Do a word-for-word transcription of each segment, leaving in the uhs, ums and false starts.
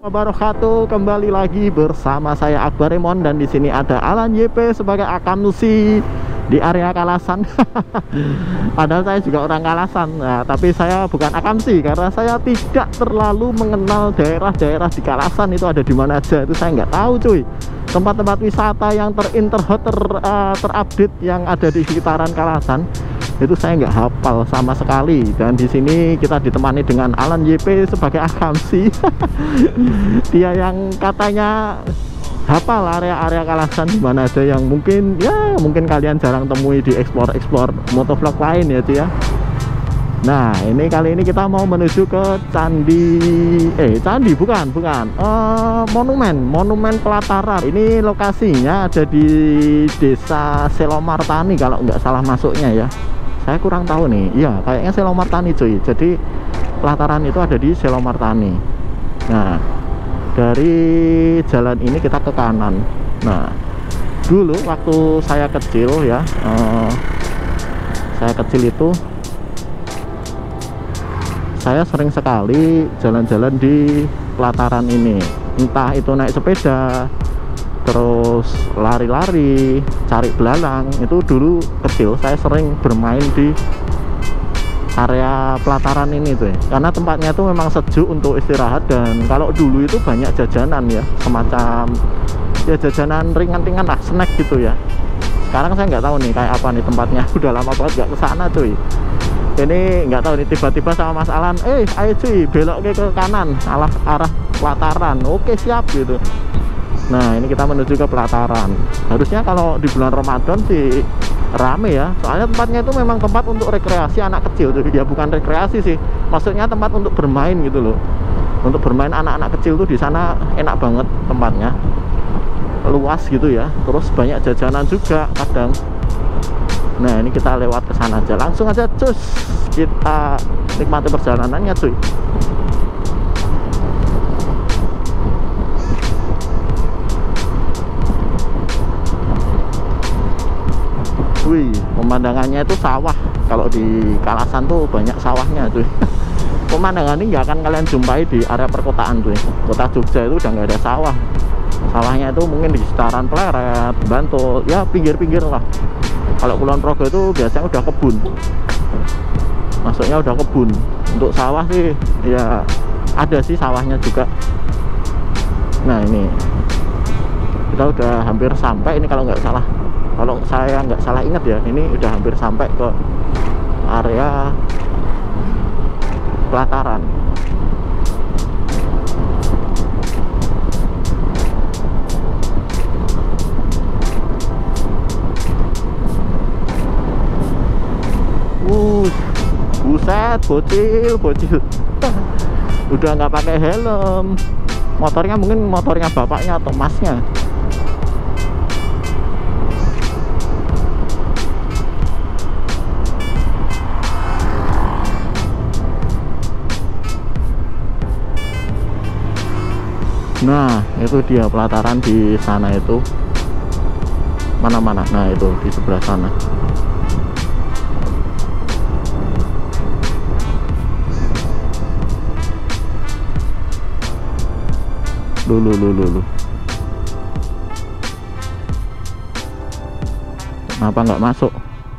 Wabarakatuh, kembali lagi bersama saya Akbar Remon dan di sini ada Alan Y P sebagai Akamsi di area Kalasan. Padahal saya juga orang Kalasan, nah, tapi saya bukan Akamsi karena saya tidak terlalu mengenal daerah-daerah di Kalasan itu ada di mana aja, itu saya nggak tahu cuy. Tempat-tempat wisata yang terinterhot ter, uh, terupdate yang ada di sekitaran Kalasan itu saya nggak hafal sama sekali. Dan di sini kita ditemani dengan Alan Y P sebagai Akamsi. Dia yang katanya hafal area-area Kalasan di mana ada yang mungkin ya mungkin kalian jarang temui di explore-explore motovlog lain ya cuy ya. Nah ini kali ini kita mau menuju ke Candi eh Candi bukan bukan uh, monumen monumen Pelataran. Ini lokasinya ada di Desa Selomartani kalau nggak salah masuknya ya. Saya kurang tahu nih, iya kayaknya Selomartani cuy. Jadi Pelataran itu ada di Selomartani. Nah dari jalan ini kita ke kanan. Nah dulu waktu saya kecil ya, uh, saya kecil itu saya sering sekali jalan-jalan di Pelataran ini, entah itu naik sepeda terus lari-lari cari belalang. Itu dulu kecil saya sering bermain di area Pelataran ini tuh ya. Karena tempatnya itu memang sejuk untuk istirahat, dan kalau dulu itu banyak jajanan ya, semacam ya jajanan ringan-ringan lah, snack gitu ya. Sekarang saya nggak tahu nih kayak apa nih tempatnya. Udah lama banget nggak kesana cuy. Ini nggak tahu nih, tiba-tiba sama Mas Alan, eh ayo cuy belok ke kanan arah arah Pelataran. Oke siap gitu. Nah ini kita menuju ke Pelataran. Harusnya kalau di bulan Ramadan sih rame ya, soalnya tempatnya itu memang tempat untuk rekreasi anak kecil tuh ya, bukan rekreasi sih, maksudnya tempat untuk bermain gitu loh. Untuk bermain anak-anak kecil tuh di sana enak banget tempatnya, luas gitu ya, terus banyak jajanan juga kadang. Nah ini kita lewat ke sana aja, langsung aja cus kita nikmati perjalanannya cuy. Wih, pemandangannya itu sawah. Kalau di Kalasan tuh banyak sawahnya cuy. Pemandangan ini nggak akan kalian jumpai di area perkotaan cuy. Kota Jogja itu udah nggak ada sawah. Sawahnya itu mungkin di sekitaran Pleret, Bantul, ya pinggir-pinggir lah. Kalau Kulon Progo itu biasanya udah kebun, maksudnya udah kebun. Untuk sawah sih ya ada sih sawahnya juga. Nah ini kita udah hampir sampai ini kalau nggak salah, kalau saya nggak salah ingat ya, ini udah hampir sampai ke area Pelataran. Uh, buset, bocil, bocil. Udah nggak pakai helm. Motornya mungkin motornya bapaknya atau masnya. Nah itu dia Pelataran di sana itu. Mana-mana, nah itu di sebelah sana. Lulu lulu lulu. Kenapa nggak masuk?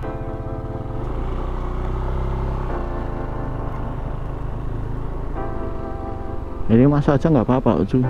Ini masuk aja nggak apa-apa cuy.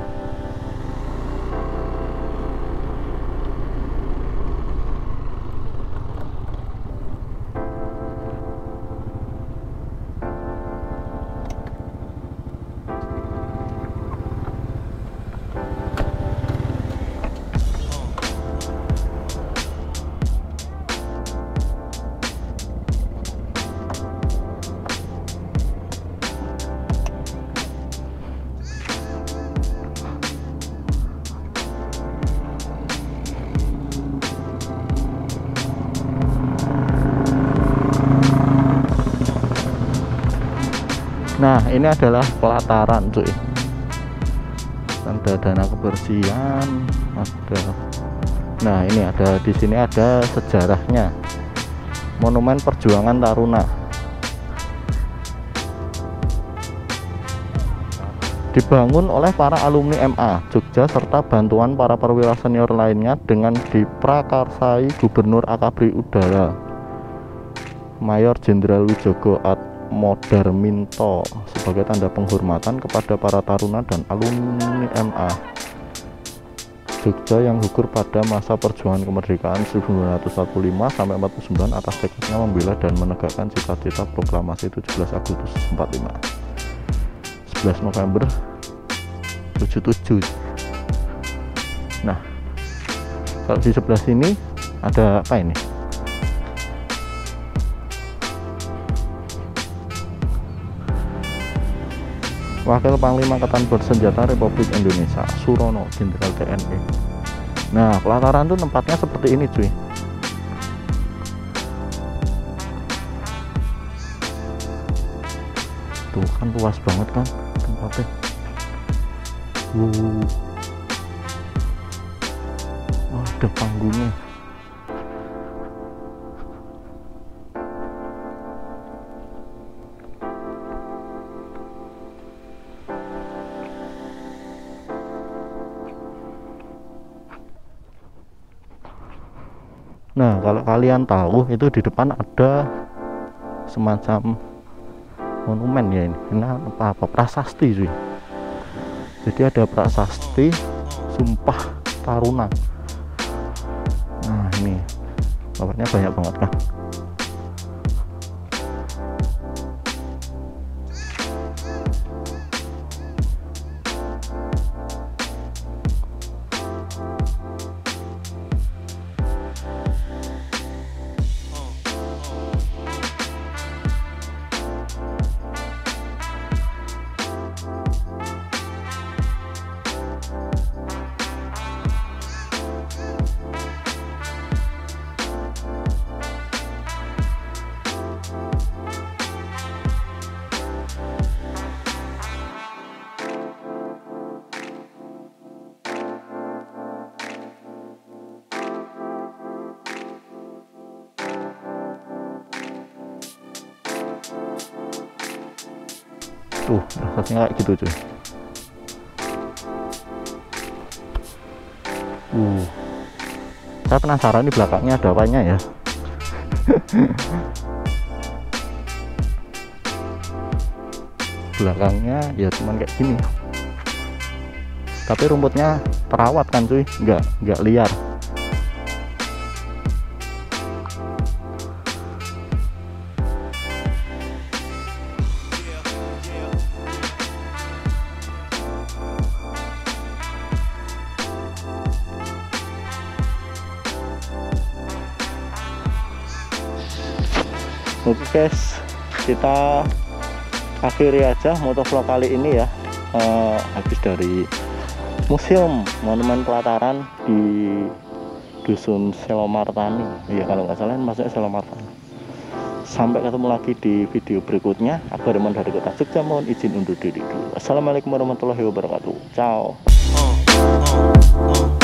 Nah ini adalah Pelataran cuy. Ada dana kebersihan, ada. Nah ini ada di sini ada sejarahnya, Monumen Perjuangan Taruna. dibangun oleh para alumni M A Jogja serta bantuan para perwira senior lainnya dengan diprakarsai Gubernur Akabri Udara Mayor Jenderal Wijogo Atmodarminto sebagai tanda penghormatan kepada para taruna dan alumni M A Jogja yang gugur pada masa perjuangan kemerdekaan seribu sembilan ratus empat puluh lima sampai empat puluh sembilan atas tekadnya membela dan menegakkan cita-cita proklamasi tujuh belas Agustus empat puluh lima, sebelas November tujuh puluh tujuh. Nah, kalau di sebelah sini ada apa ini? Wakil Panglima Angkatan Bersenjata Republik Indonesia Surono, Jenderal T N I. Nah, pelataran tuh tempatnya seperti ini cuy. Tuh kan luas banget kan tempatnya. Wow. Wah, ada panggungnya. Nah, kalau kalian tahu itu di depan ada semacam monumen ya ini. Ini apa? Apa? Prasasti cuy. Jadi ada prasasti Sumpah Taruna. Nah, ini bapaknya banyak banget kan. Tuh, rasanya kayak gitu cuy. Uh, saya penasaran di belakangnya ada apanya ya. Belakangnya ya cuman kayak gini. Tapi rumputnya terawat kan cuy, nggak nggak liar. Oke guys, kita akhiri aja motovlog kali ini ya. uh, habis dari museum monumen pelataran di dusun Selomartani ya, kalau nggak salah maksudnya Selomartani. Sampai ketemu lagi di video berikutnya. Akbar Remon dari Kota Jogja, mohon izin undur diri dulu. Assalamualaikum warahmatullahi wabarakatuh. Ciao.